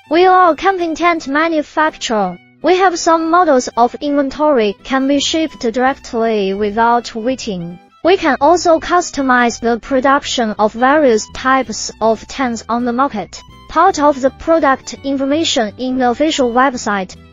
We are a camping tent manufacturer. We have some models of inventory can be shipped directly without waiting. We can also customize the production of various types of tents on the market. Part of the product information in the official website.